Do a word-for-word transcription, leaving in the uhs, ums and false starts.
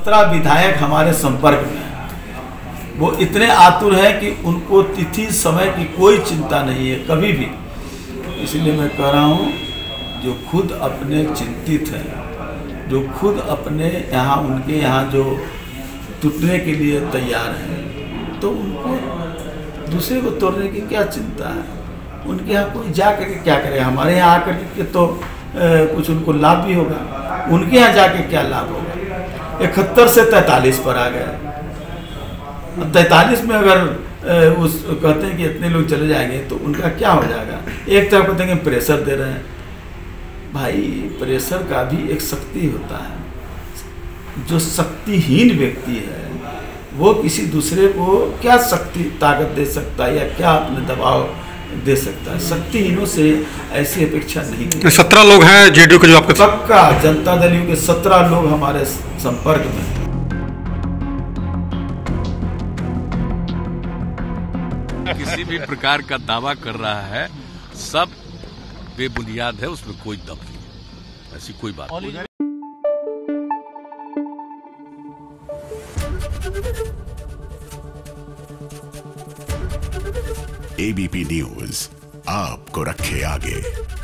सत्रह विधायक हमारे संपर्क में हैं। वो इतने आतुर हैं कि उनको तिथि समय की कोई चिंता नहीं है कभी भी। इसलिए मैं कह रहा हूँ, जो खुद अपने चिंतित हैं, जो खुद अपने यहाँ उनके यहाँ जो टूटने के लिए तैयार हैं, तो उनको दूसरे को तोड़ने की क्या चिंता है। उनके यहाँ कोई जा करके क्या करे, हमारे यहाँ आकर के तो ए, कुछ उनको लाभ भी होगा, उनके यहाँ जाके क्या लाभ होगा। इकहत्तर से तैंतालीस पर आ गए, तैंतालीस में अगर ए, उस कहते हैं कि इतने लोग चले जाएंगे तो उनका क्या हो जाएगा। एक तरफ कहते हैं कि प्रेशर दे रहे हैं, भाई प्रेशर का भी एक शक्ति होता है। जो शक्तिहीन व्यक्ति है वो किसी दूसरे को क्या शक्ति ताकत दे सकता है या क्या अपने दबाव दे सकता है। शक्तिहीनों से ऐसी अपेक्षा नहीं की। सत्रह लोग हैं जेडीयू के जो आपके पक्का जनता दल यू के सत्रह लोग हमारे संपर्क में हैं। किसी भी प्रकार का दावा कर रहा है सब बेबुनियाद है, उसमें कोई दम नहीं, ऐसी कोई बात नहीं। एबीपी न्यूज आपको रखे आगे।